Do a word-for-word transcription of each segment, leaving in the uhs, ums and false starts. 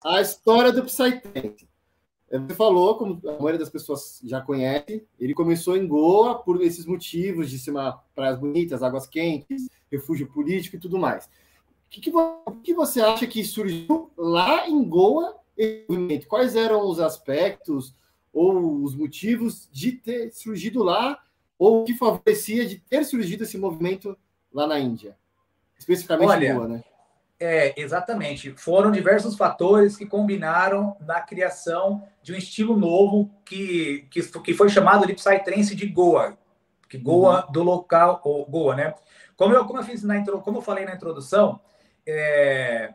a história do Psytrance. Você falou, como a maioria das pessoas já conhece, ele começou em Goa por esses motivos de ser uma praias bonitas, águas quentes, refúgio político e tudo mais. O que, que, o que você acha que surgiu lá em Goa? Quais eram os aspectos ou os motivos de ter surgido lá, ou o que favorecia de ter surgido esse movimento lá na Índia? Especificamente Olha, em Goa, né? É, exatamente. Foram diversos fatores que combinaram na criação de um estilo novo que, que, que foi chamado de Psytrance de Goa, que Goa uhum. do local, ou Goa, né? Como eu, como eu fiz na intro, como eu falei na introdução, é,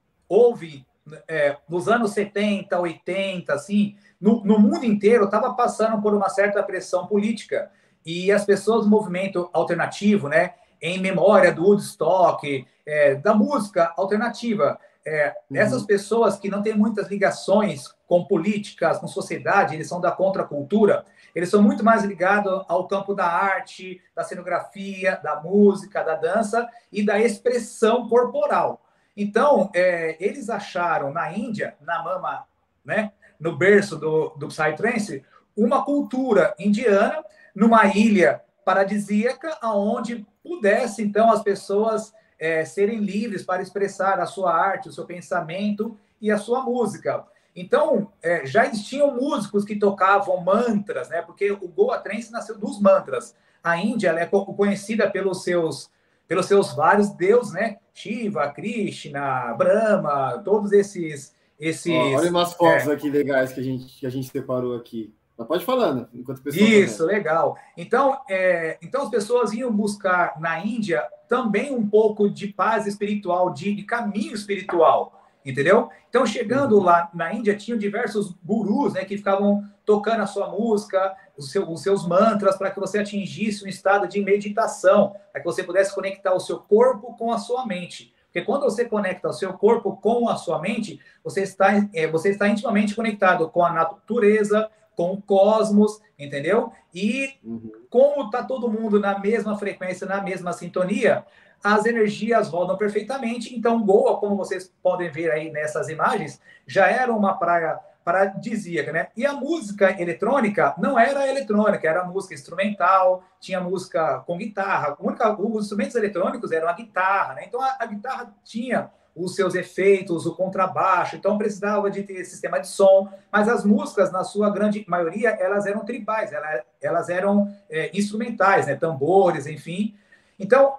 houve é, nos anos setenta, oitenta, assim, no, no mundo inteiro estava passando por uma certa pressão política e as pessoas do movimento alternativo, né? Em memória do Woodstock, é, da música alternativa. É, uhum. Essas pessoas que não têm muitas ligações com políticas, com sociedade, eles são da contracultura, eles são muito mais ligados ao campo da arte, da cenografia, da música, da dança e da expressão corporal. Então, é, eles acharam na Índia, na mama, né, no berço do, do Psytrance, uma cultura indiana numa ilha paradisíaca, onde pudesse, então, as pessoas é, serem livres para expressar a sua arte, o seu pensamento e a sua música. Então, é, já existiam músicos que tocavam mantras, né? Porque o Goa Trance nasceu dos mantras. A Índia ela é conhecida pelos seus, pelos seus vários deuses, né? Shiva, Krishna, Brahma, todos esses... esses Ó, olha umas fotos é... aqui legais que a gente, que a gente separou aqui. Mas pode falando, enquanto o pessoal... Isso, legal. Então, é, então, as pessoas iam buscar na Índia também um pouco de paz espiritual, de, de caminho espiritual, entendeu? Então, chegando uhum. lá na Índia, tinham diversos gurus, né, que ficavam tocando a sua música, os, seu, os seus mantras, para que você atingisse um estado de meditação, para que você pudesse conectar o seu corpo com a sua mente. Porque quando você conecta o seu corpo com a sua mente, você está, é, você está intimamente conectado com a natureza, com o cosmos, entendeu? E uhum. como está todo mundo na mesma frequência, na mesma sintonia, as energias rodam perfeitamente. Então, Goa, como vocês podem ver aí nessas imagens, já era uma praia paradisíaca, né? E a música eletrônica não era eletrônica, era música instrumental, tinha música com guitarra. Única, os instrumentos eletrônicos eram a guitarra, né? Então, a, a guitarra tinha os seus efeitos, o contrabaixo, então precisava de ter sistema de som, mas as músicas, na sua grande maioria, elas eram tribais, elas, elas eram é, instrumentais, né? Tambores, enfim. Então,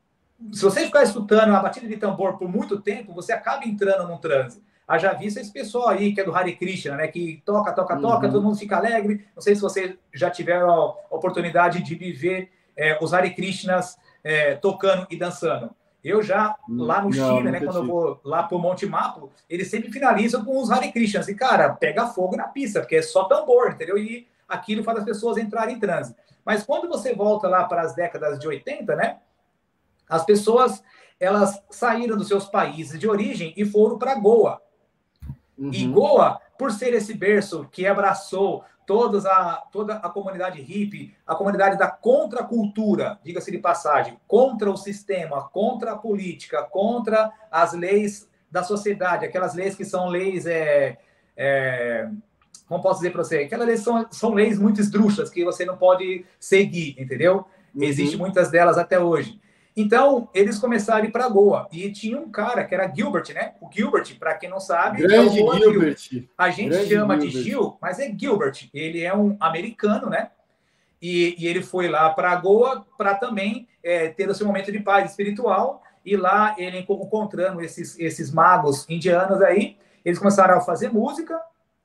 se você ficar escutando a batida de tambor por muito tempo, você acaba entrando num transe. Haja visto esse pessoal aí, que é do Hare Krishna, né? Que toca, toca, toca, uhum. todo mundo fica alegre. Não sei se vocês já tiveram a oportunidade de viver é, os Hare Krishnas é, tocando e dançando. Eu já, lá no não, Chile, né, quando tive. eu vou lá pro Monte Mapo, eles sempre finalizam com os Hare Krishnas. E, cara, pega fogo na pista, porque é só tambor, entendeu? E aquilo faz as pessoas entrarem em transe. Mas quando você volta lá para as décadas de oitenta, né, as pessoas, elas saíram dos seus países de origem e foram para Goa. Uhum. E Goa, por ser esse berço que abraçou todas a, toda a comunidade hippie, a comunidade da contracultura, diga-se de passagem, contra o sistema, contra a política, contra as leis da sociedade, aquelas leis que são leis, é, é, como posso dizer para você, aquelas leis são, são leis muito esdrúxulas, que você não pode seguir, entendeu? Uhum. Existem muitas delas até hoje. Então, eles começaram a ir para Goa. E tinha um cara que era Gilbert, né? O Gilbert, para quem não sabe, Grande é o Gilbert. Gil. A gente Grande chama Gilbert. de Gil, mas é Gilbert. Ele é um americano, né? E, e ele foi lá para Goa para também é, ter o seu momento de paz espiritual. E lá, ele encontrando esses, esses magos indianos aí, eles começaram a fazer música.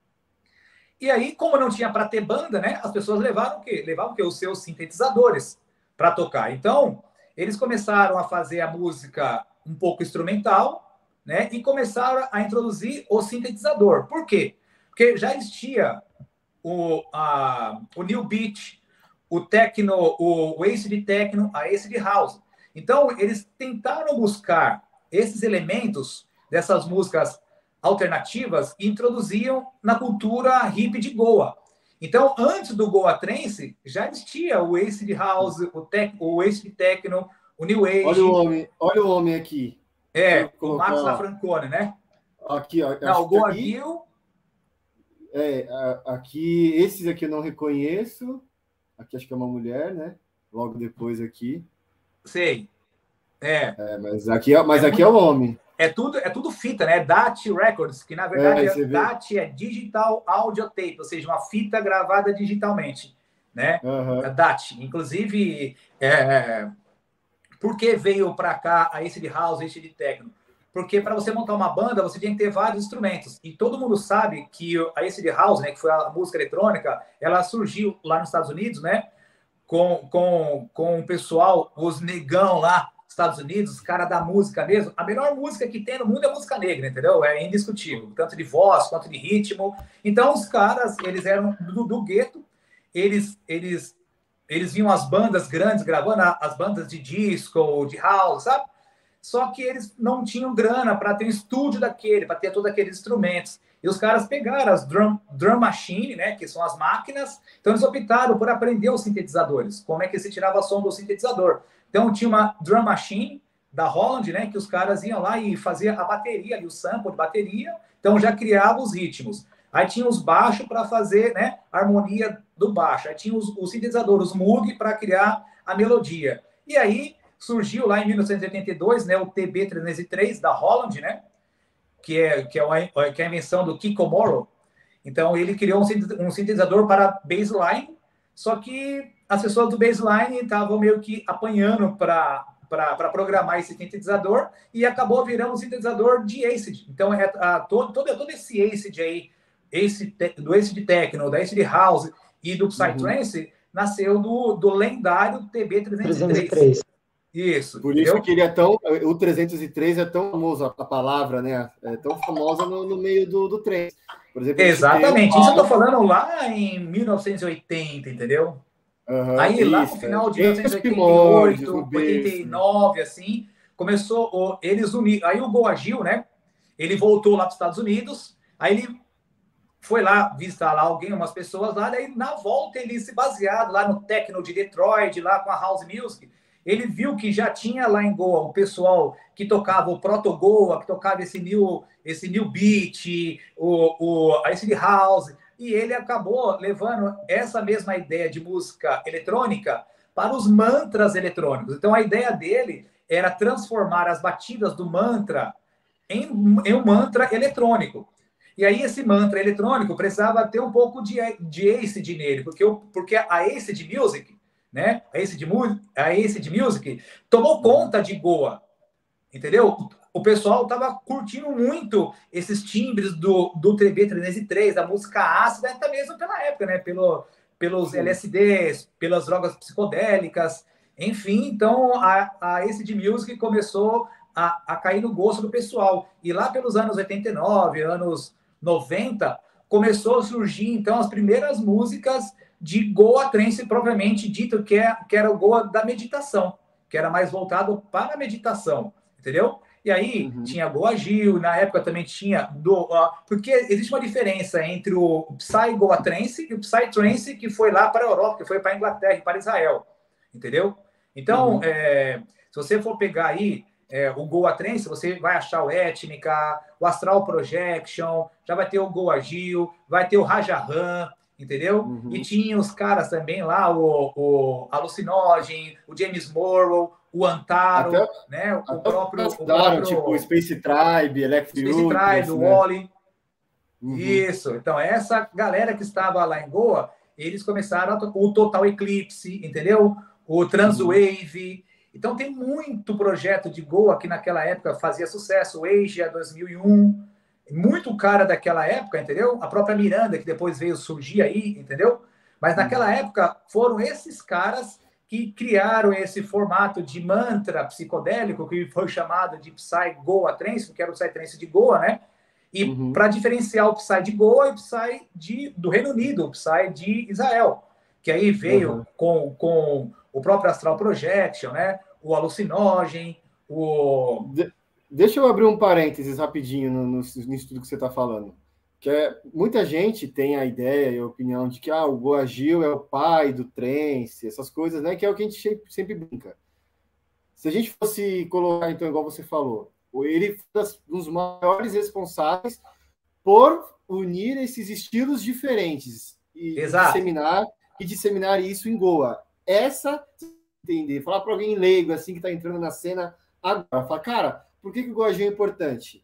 E aí, como não tinha para ter banda, né? As pessoas levaram o quê? Levavam o quê? Os seus sintetizadores para tocar. Então... eles começaram a fazer a música um pouco instrumental, né? E começaram a introduzir o sintetizador. Por quê? Porque já existia o, a, o New Beat, o Techno, o, o Acid Techno, a Acid House. Então, eles tentaram buscar esses elementos dessas músicas alternativas e introduziam na cultura hippie de Goa. Então, antes do Goa Trance, já existia o Acid House, o, tec, o Acid Techno, o New Age. Olha o homem, olha o homem aqui. É, o Marcos da Francone, né? Aqui, ó, Não, acho o que Goa aqui, Gil, é, a- aqui, esses aqui eu não reconheço. Aqui acho que é uma mulher, né? Logo depois aqui. sei. É, É, mas aqui, é- é mas aqui é muito. o homem. É tudo, é tudo fita, né? D A T Records, que na É, verdade aí é, você vê. D A T é Digital Audio Tape, ou seja, uma fita gravada digitalmente, né? A Aham. D A T. Inclusive, é, por que veio para cá a Acid House, Acid Techno? Porque para você montar uma banda, você tem que ter vários instrumentos. E todo mundo sabe que a Acid House, né, que foi a música eletrônica, ela surgiu lá nos Estados Unidos, né? Com, com, com o pessoal, os negão lá, Estados Unidos, os caras da música mesmo. A melhor música que tem no mundo é música negra, entendeu? É indiscutível, tanto de voz quanto de ritmo. Então, os caras, eles eram do, do gueto, eles, eles, eles viam as bandas grandes gravando, as bandas de disco, de house, sabe? Só que eles não tinham grana para ter um estúdio daquele, para ter todos aqueles instrumentos. E os caras pegaram as drum, drum machine, né, que são as máquinas, então eles optaram por aprender os sintetizadores, como é que se tirava som do sintetizador. Então tinha uma drum machine da Holland, né, que os caras iam lá e faziam a bateria, ali, o sample de bateria, então já criava os ritmos. Aí tinha os baixos para fazer, né, a harmonia do baixo. Aí tinha os, os sintetizadores, os Moog, para criar a melodia. E aí surgiu lá em mil novecentos e oitenta e dois, né, o T B trezentos e três da Holland, né, que é, que é, uma, que é a invenção do Kiko Morrow. Então, ele criou um sintetizador para baseline, só que as pessoas do baseline estavam meio que apanhando para para programar esse sintetizador e acabou virando um sintetizador de acid. Então, é, a, todo, todo, todo esse acid aí, esse, do acid techno, da acid house e do psytrance, uhum, nasceu do, do lendário T B trezentos e três. Isso, por entendeu? isso que ele é tão. O trezentos e três é tão famoso, a palavra, né? É tão famosa no, no meio do, do trem. Por exemplo, exatamente. Um... Isso eu tô falando lá em mil novecentos e oitenta, entendeu? Uhum, Aí lá no isso, final de é. mil novecentos e oitenta e oito, oitenta e nove, assim, começou eles unir. Aí o Goa Gil, né? Ele voltou lá para os Estados Unidos. Aí ele foi lá visitar lá alguém, umas pessoas lá. Daí na volta ele se baseado lá no techno de Detroit, lá com a house music. Ele viu que já tinha lá em Goa o pessoal que tocava o Proto Goa, que tocava esse new, esse new beat, o, o, esse house, e ele acabou levando essa mesma ideia de música eletrônica para os mantras eletrônicos. Então a ideia dele era transformar as batidas do mantra em, em um mantra eletrônico. E aí esse mantra eletrônico precisava ter um pouco de, de acid nele, porque, porque a acid music, né? A Acid, a Acid Music tomou conta de Goa, entendeu? O pessoal estava curtindo muito esses timbres do, do T B trezentos e três, da música ácida, até mesmo pela época, né? Pelo, pelos L S Ds, pelas drogas psicodélicas, enfim. Então, a, a Acid Music começou a, a cair no gosto do pessoal. E lá pelos anos oitenta e nove, anos noventa, começou a surgir, então, as primeiras músicas de Goa Trance, propriamente dito, que, é, que era o Goa da meditação, que era mais voltado para a meditação, entendeu? E aí uhum. tinha Goa Gil, na época também tinha... Do, uh, porque existe uma diferença entre o Psy Goa Trance e o Psy Trance que foi lá para a Europa, que foi para a Inglaterra e para Israel, entendeu? Então, uhum. é, se você for pegar aí é, o Goa Trance, você vai achar o Étnica, o Astral Projection, já vai ter o Goa Gil, vai ter o Rajahan, entendeu? Uhum. E tinha os caras também lá, o, o Alucinogin, o James Morrow, o Antaro, até, né? O até próprio, o próprio... Tipo Space Tribe, Electric Space Tribe, o né? Wally. Uhum. Isso. Então, essa galera que estava lá em Goa, eles começaram a o Total Eclipse, entendeu? O Transwave. Uhum. Então, tem muito projeto de Goa que naquela época fazia sucesso. O Asia dois mil e um. Muito cara daquela época, entendeu? A própria Miranda, que depois veio surgir aí, entendeu? Mas naquela uhum. época foram esses caras que criaram esse formato de mantra psicodélico, que foi chamado de Psy Goa Trance, que era o Psy Trance de Goa, né? E uhum. para diferenciar o Psy de Goa e o Psy de, do Reino Unido, o Psy de Israel, que aí veio uhum. com, com o próprio Astral Projection, né? O Alucinogin, o... De... Deixa eu abrir um parênteses rapidinho no, no, nisso tudo que você está falando. Que é, muita gente tem a ideia e a opinião de que ah, o Goa Gil é o pai do trance, essas coisas, né? Que é o que a gente sempre, sempre brinca. Se a gente fosse colocar, então, igual você falou, Ele foi um dos maiores responsáveis por unir esses estilos diferentes e Exato. disseminar, e disseminar isso em Goa. Essa, entender, falar para alguém leigo, assim, que está entrando na cena agora, falar, cara, por que, que o Goajão é importante?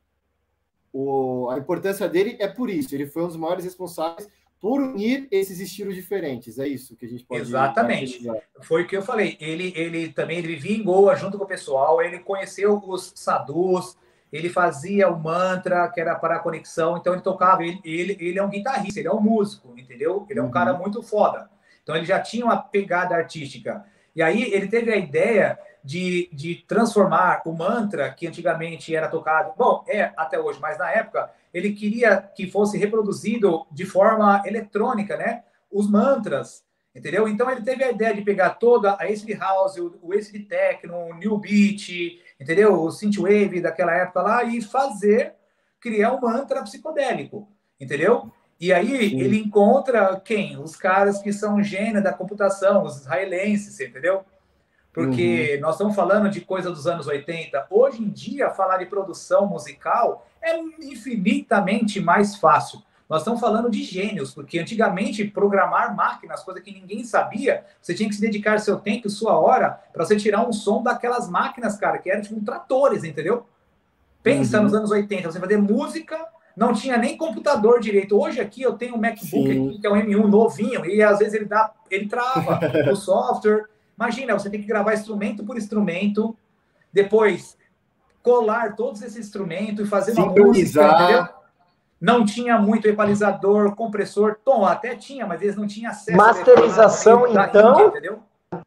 O, a importância dele é por isso, ele foi um dos maiores responsáveis por unir esses estilos diferentes, é isso que a gente pode... Exatamente. Foi o que eu falei, ele, ele também ele vivia em Goa junto com o pessoal, ele conheceu os sadhus, ele fazia o mantra, que era para a conexão, então ele tocava, ele, ele, ele é um guitarrista, ele é um músico, entendeu? Ele é um uhum. cara muito foda. Então ele já tinha uma pegada artística. E aí ele teve a ideia de, de transformar o mantra, que antigamente era tocado, bom, é até hoje, mas na época ele queria que fosse reproduzido de forma eletrônica, né? Os mantras, entendeu? Então ele teve a ideia de pegar toda a acid house, o, o acid techno, o new beat, entendeu? O synthwave daquela época lá e fazer, criar um mantra psicodélico, entendeu? E aí Sim. ele encontra quem? Os caras que são gênios da computação, os israelenses, entendeu? Porque uhum. nós estamos falando de coisa dos anos oitenta. Hoje em dia, falar de produção musical é infinitamente mais fácil. Nós estamos falando de gênios, porque antigamente programar máquinas, coisa que ninguém sabia, você tinha que se dedicar seu tempo, sua hora, para você tirar um som daquelas máquinas, cara, que eram tipo tratores, entendeu? Pensa uhum. nos anos oitenta, você fazer música, não tinha nem computador direito. Hoje aqui eu tenho um MacBook aqui, que é um M um novinho, e às vezes ele, dá, ele trava o software. Imagina, você tem que gravar instrumento por instrumento, depois colar todos esses instrumentos e fazer uma música, entendeu? Não tinha muito equalizador, compressor, tom, até tinha, mas eles não tinham acesso. Masterização, então? Índia, entendeu?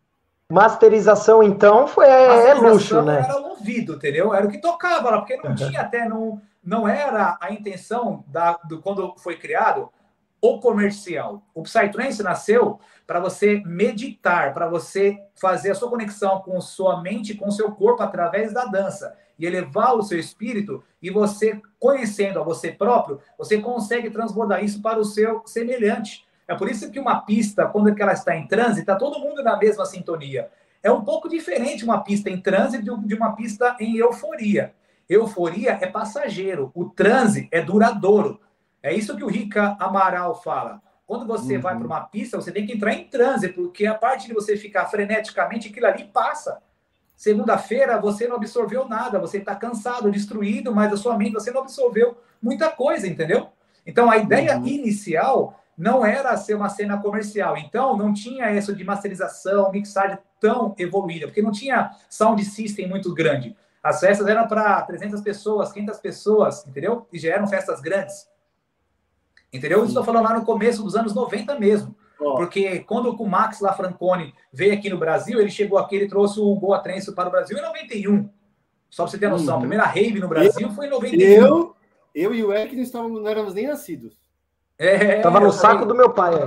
Masterização, então, foi é, luxo, né? Era o ouvido, entendeu? Era o que tocava lá, porque não tinha até, não, não era a intenção da, do, quando foi criado o comercial. O Psytrance nasceu para você meditar, para você fazer a sua conexão com sua mente, com seu corpo através da dança e elevar o seu espírito, e você, conhecendo a você próprio, você consegue transbordar isso para o seu semelhante. É por isso que uma pista, quando ela está em transe, está todo mundo na mesma sintonia. É um pouco diferente uma pista em transe de uma pista em euforia. Euforia é passageiro, o transe é duradouro. É isso que o Rica Amaral fala. Quando você uhum. vai para uma pista, você tem que entrar em transe, porque a parte de você ficar freneticamente, aquilo ali passa. Segunda-feira, você não absorveu nada, você está cansado, destruído, mas a sua mente, você não absorveu muita coisa, entendeu? Então, a ideia uhum. inicial não era ser uma cena comercial. Então, não tinha isso de masterização, mixagem tão evoluída, porque não tinha sound system muito grande. As festas eram para trezentas pessoas, quinhentas pessoas, entendeu? E já eram festas grandes. Entendeu? Isso estou falando lá no começo dos anos noventa mesmo. Oh. Porque quando o Max Lafranconi veio aqui no Brasil, ele chegou aqui, ele trouxe o Goa Trance para o Brasil em noventa e um. Só para você ter noção. Uhum. A primeira rave no Brasil eu, foi em noventa e um. Eu, eu e o Eric não, estávamos, não éramos nem nascidos. É, Estava no saco do meu pai.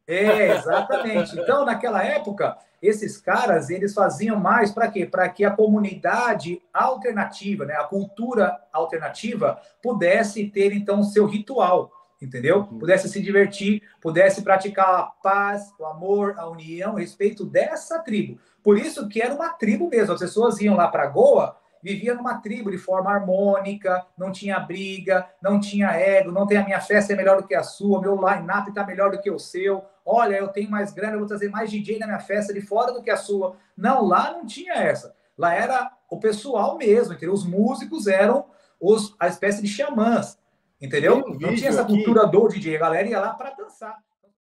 É, exatamente. Então, naquela época, esses caras, eles faziam mais para quê? Para que a comunidade alternativa, né, a cultura alternativa, pudesse ter, então, seu ritual. Entendeu? Pudesse se divertir, pudesse praticar a paz, o amor, a união, o respeito dessa tribo. Por isso que era uma tribo mesmo. As pessoas iam lá para Goa, viviam numa tribo de forma harmônica, não tinha briga, não tinha ego, não tem a minha festa é melhor do que a sua, meu line-up está melhor do que o seu. Olha, eu tenho mais grana, eu vou trazer mais D J na minha festa de fora do que a sua. Não, lá não tinha essa. Lá era o pessoal mesmo, entendeu? Os músicos eram os, a espécie de xamãs. Entendeu? Um não tinha essa cultura aqui. do D J, a galera ia lá para dançar.